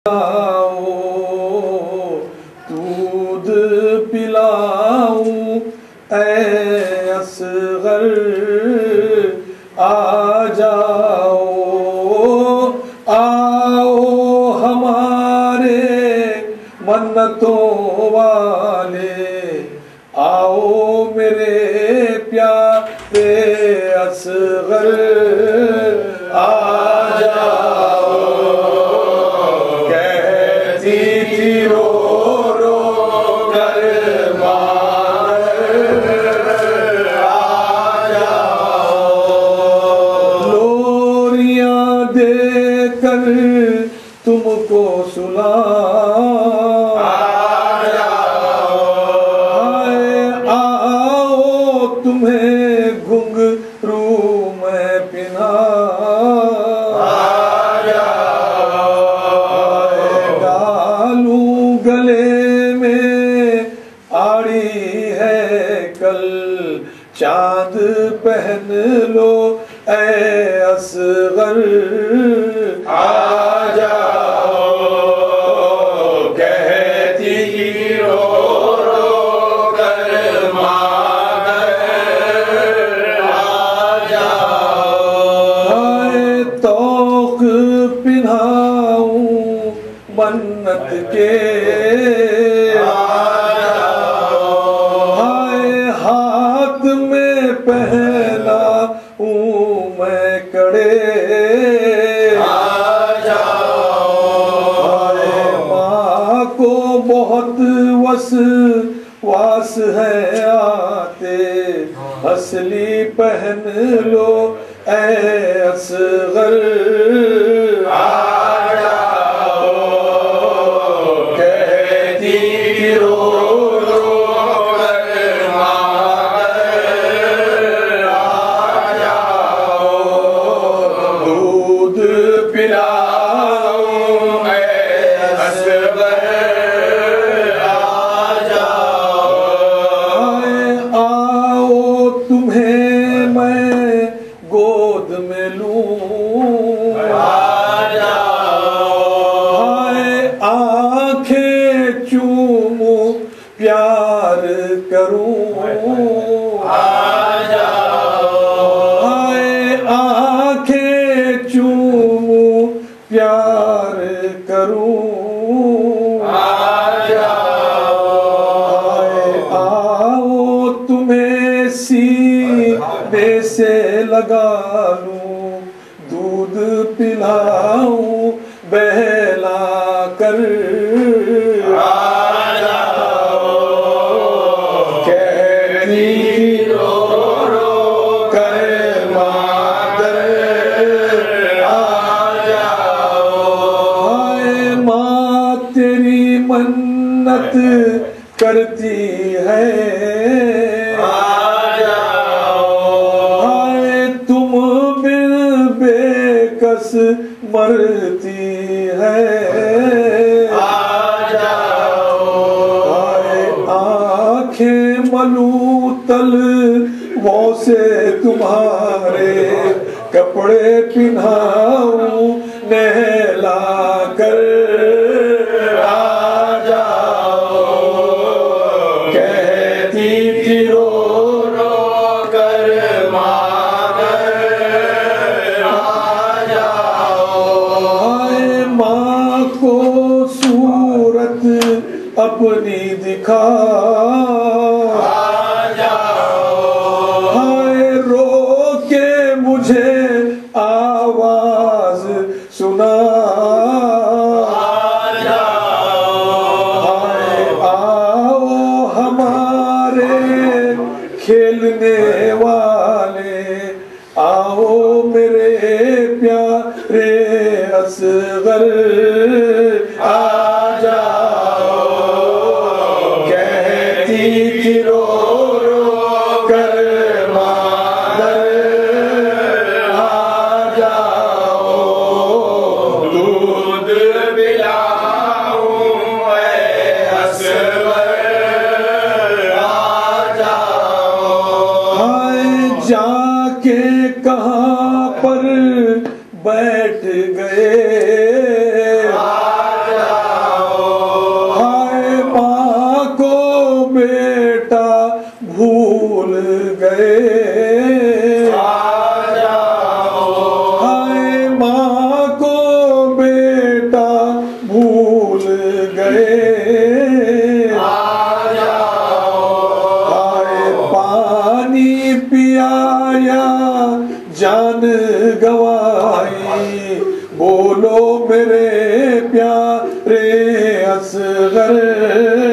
दूध पिलाऊं ऐ असगर आ जाओ, आओ हमारे मन्नतों वाले, आओ मेरे प्यारे असगर आ जाओ। कहती थी रो रो कर आ जाओ, लोरियां देकर तुमको सुला तुम्हें घुंघरू में पिना डालूं गले में आड़ी है कल, चांद पहन लो ऐ असगर आ जाओ। कहती रो मन्नत के हाय हाथ में पहना हूँ मैं कड़े, माँ को बहुत वसवास है आते, असली पहन लो ऐ असगर आ जाओ। कहती रो रो कर आ जाओ, दूध पिलाऊं ऐ असगर आ जाओ। आओ तुम्हें मैं गोद में लूं आ जाओ, आंखें चूमूं प्यार करूं आ जाओ, आंखें चूमूं प्यार करूं आ जाओ। आओ तुम्हें सीने से लगा लूं, दूध पिलाऊं बहला कर आ जाओ। कहती रो रो कर मादर आ जाओ, हाय माँ तेरी मन्नत करती है आ जाओ, हाय तुम बिन बेकस मरती है आ जाओ। हाय आंखें मलूं तलवों से तुम्हारे, कपड़े पिन्हाऊं नहला कर आ जाओ। कहती थी रो रो कर आ जाओ, हाय माँ को सूरत अपनी दिखा आ जाओ, हाय रो के मुझे आवाज सुना आ जाओ, हाय आओ हमारे खेलने वाले, आओ मेरे प्यारे असगर आ जाओ। कहती थी रो रो बोलो मेरे प्यारे असगर